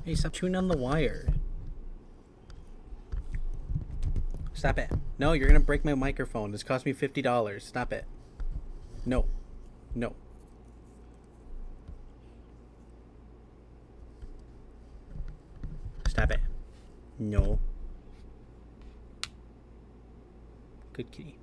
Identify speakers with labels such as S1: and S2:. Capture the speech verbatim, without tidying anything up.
S1: Hey, stop chewing on the wire. Stop it. No, you're gonna break my microphone. This cost me fifty dollars. Stop it. No. No. Stop it. No. Good kitty.